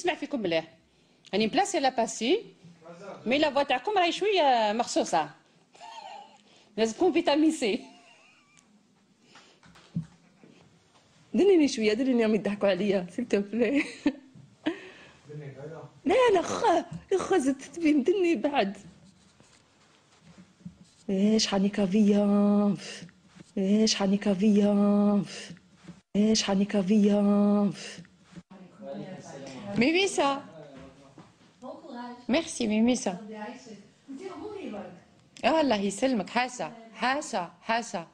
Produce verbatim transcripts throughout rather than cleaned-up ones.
نسمع فيكم مليح. راني بلاصي لا باسي مي لا فوا تاعكم راهي شويه مخصوصه. لازمكم فيتامين سي. دنيني شويه دنيني راهم يضحكوا عليا سيلتو بلي. لا لا خا خا زدت تبين دني بعد. ايش حاني كافياف ايش حاني كافياف ايش حاني كافياف. ميميسا ميرسي ميميسا. اه الله يسلمك. حاسه حاسه حاسه.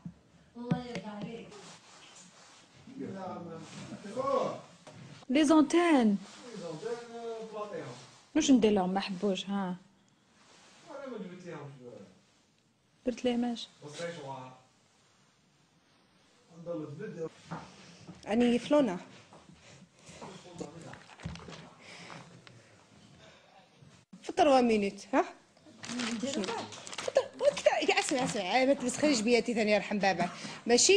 لي زونتين واش ندير لهم ما حبوش ها درت ليه ماش اني فلونا فطر مينوت ها فطر اسمع اسمع ما تسخريش بياتي ثاني يرحم باباك ماشي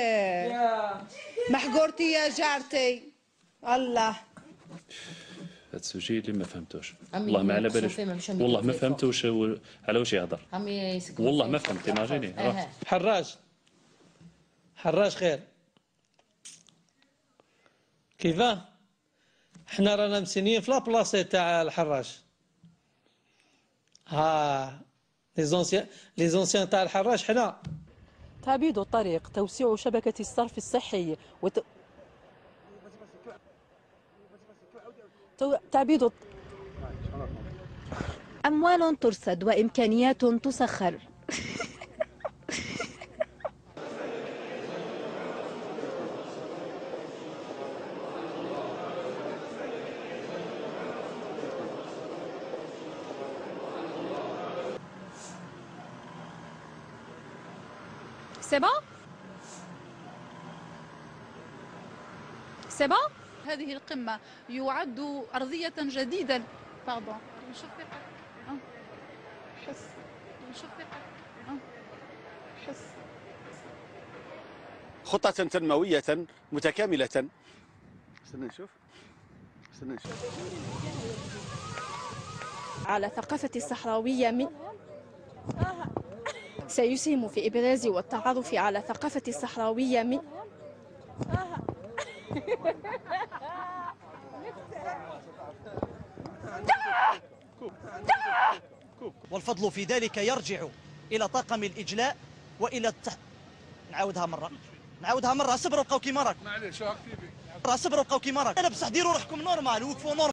محقورتي يا جارتي الله. هاد السوجي اللي ما فهمتوش والله ما على باليش والله ما فهمتوش على واش يهضر والله ما فهمت. ايماجيني حراج حراج خير كيفاه حنا رانا مسنيين في لابلاصي تاع الحراج. ها لي زونسيان لي زونسيان تاع الحراج حنا. تعبيد الطريق، توسيع شبكة الصرف الصحي وت... تو... تعبيد أموال ترصد وإمكانيات تسخر. سي بون سي بون. هذه القمة يعد أرضية جديدة. باردون نشفق حس نشفق حس. خطة تنموية متكاملة. استنى نشوف استنى نشوف. على ثقافة الصحراوية من سيسهم في إبراز والتعرف على ثقافة الصحراوية من والفضل في ذلك يرجع إلى طاقم الإجلاء وإلى التح... نعاودها مرة نعاودها مرة صبروا بقاو كيما راكم. معليش صبروا بقاو كيما راكم. لا بصح ديروا روحكم نورمال وقفوا نورمال.